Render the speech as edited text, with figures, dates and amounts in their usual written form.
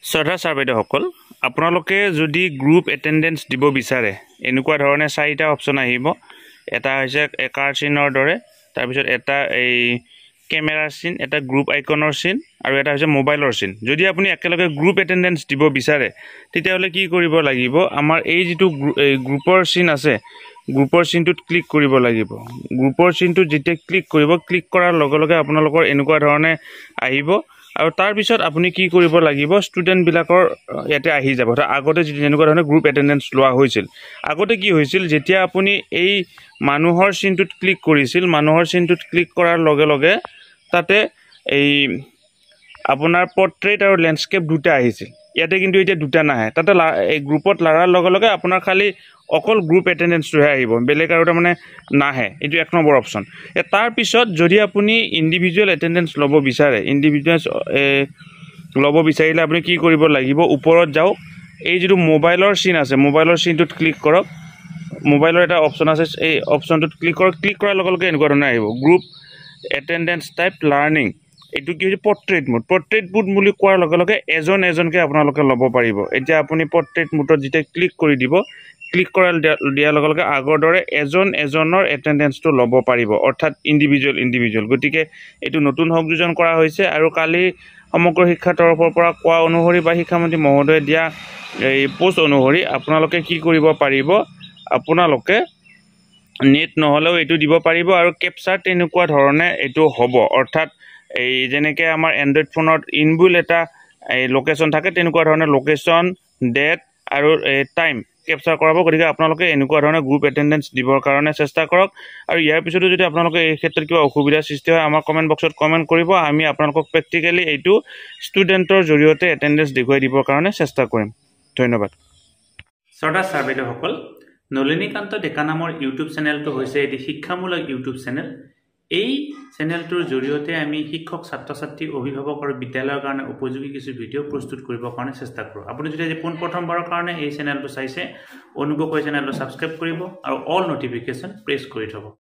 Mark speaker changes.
Speaker 1: শ্ৰদ্ধা sir বাইদেউসকল, আপোনালোকে যদি গ্ৰুপ এটেণ্ডেঞ্চ দিব বিচাৰে এনেকুৱা ধৰণে চাৰিটা অপশ্যন আহিব। এটা হৈছে কাৰ চিনৰ দৰে, তাৰপিছত এটা এই কেমেৰাৰ চিন, এটা গ্ৰুপ আইকনৰ চিন আৰু এটা হৈছে মোবাইলৰ চিন। যদি আপুনি একেলগে গ্ৰুপ এটেণ্ডেঞ্চ দিব বিচাৰে তেতিয়াহ'লে কি কৰিব লাগিব, আমাৰ এই যিটো গ্ৰুপৰ চিন আছে গ্ৰুপৰ চিনটোত ক্লিক কৰিব লাগিব। গ্ৰুপৰ চিনটোত যেতিয়া ক্লিক কৰাৰ লগে লগে আপোনালোকৰ এনেকুৱা ধৰণে আহিব আৰু তাৰ পিছত আপুনি কি কৰিব লাগিব, ষ্টুডেণ্টবিলাকৰ ইয়াতে আহি যাব। আগতে যেনেকুৱা ধৰণে গ্ৰুপ এটেণ্ডেঞ্চ লোৱা হৈছিল, আগতে কি হৈছিল, যেতিয়া আপুনি এই মানুহৰ চিনটোত ক্লিক কৰিছিল, মানুহৰ চিনটোত ক্লিক কৰাৰ লগে লগে তাতে এই আপোনাৰ পৰ্ট্ৰেইট আৰু লেণ্ডস্কেপ দুটা আহিছিল। ইয়াতে কিন্তু এতিয়া দুটা নাহে, তাতে এই গ্ৰুপত লৰাৰ লগে লগে আপোনাৰ খালি অকল গ্ৰুপ এটেণ্ডেঞ্চটোহে আহিব, বেলেগ আৰু তাৰমানে নাহে। এইটো 1 নম্বৰ অপশ্যন। তাৰপিছত যদি আপুনি ইণ্ডিভিজুৱেল এটেণ্ডেঞ্চ ল'ব বিচাৰে, ল'ব বিচাৰিলে আপুনি কি কৰিব লাগিব, ওপৰত যাওক, এই যিটো মোবাইলৰ চিন আছে মোবাইলৰ চিনটোত ক্লিক কৰক। মোবাইলৰ এটা অপশ্যন আছে, এই অপশ্যনটোত ক্লিক কৰক। ক্লিক কৰাৰ লগে লগে এনেকুৱা ধৰণে আহিব, গ্ৰুপ এটেণ্ডেঞ্চ টাইপ লাৰ্ণিং। এইটো কি হৈছে, পৰ্ট্ৰেইট মুড। পৰ্ট্ৰেইট মুড বুলি কোৱাৰ লগে লগে এজনকৈ আপোনালোকে ল'ব পাৰিব। এতিয়া আপুনি পৰ্ট্ৰেইট মুডত যেতিয়া ক্লিক কৰি দিব, ক্লিক দিয়াৰ লগে লগে আগৰ দৰে এজনৰ এটেণ্ডেঞ্চটো ল'ব পাৰিব, অৰ্থাৎ ইণ্ডিভিজুৱেল। গতিকে এইটো নতুন সংযোজন কৰা হৈছে আৰু কালি সমগ্ৰ শিক্ষাৰ তৰফৰ পৰা কোৱা অনুসৰি বা শিক্ষামন্ত্ৰী মহোদয়ে দিয়া এই পোষ্ট অনুসৰি আপোনালোকে কি কৰিব পাৰিব, আপোনালোকে নেট নহ'লেও এইটো দিব পাৰিব আৰু কেপচাৰ তেনেকুৱা ধৰণে এইটো হ'ব। অৰ্থাৎ এই যেনেকৈ আমাৰ এণ্ড্ৰইড ফোনত ইনবিল্ট এটা এই লোকেশ্যন থাকে, তেনেকুৱা ধৰণে লোকেশ্যন, ডেট আৰু টাইম কেপচাৰ কৰাব। গতিকে আপোনালোকে এনেকুৱা ধৰণে গ্ৰুপ এটেণ্ডেঞ্চ দিবৰ কাৰণে চেষ্টা কৰক। আৰু ইয়াৰ পিছতো যদি আপোনালোকে এই ক্ষেত্ৰত কিবা অসুবিধাৰ সৃষ্টি হয়, আমাৰ কমেণ্ট বক্সত কমেণ্ট কৰিব। আমি আপোনালোকক প্ৰেক্টিকেলি এইটো ষ্টুডেণ্টৰ জৰিয়তে এটেণ্ডেঞ্চ দেখুৱাই দিবৰ কাৰণে চেষ্টা কৰিম। ধন্যবাদ।
Speaker 2: শ্ৰদ্ধা ছাৰ বাইদেউসকল, নলিনীকান্ত ডেকা নামৰ ইউটিউব চেনেলটো হৈছে এটি শিক্ষামূলক ইউটিউব চেনেল। এই চেনেলটোৰ জৰিয়তে আমি শিক্ষক, ছাত্ৰ ছাত্ৰী, অভিভাৱক আৰু বিদ্যালয়ৰ কাৰণে উপযোগী কিছু ভিডিঅ' প্ৰস্তুত কৰিবৰ কাৰণে চেষ্টা কৰোঁ। আপুনি যদি আজি পোনপ্ৰথমবাৰৰ কাৰণে এই চেনেলটো চাইছে, অনুগ্ৰহ কৰি চেনেলটো ছাবস্ক্ৰাইব কৰিব আৰু অল নটিফিকেশ্যন প্ৰেছ কৰি থ'ব।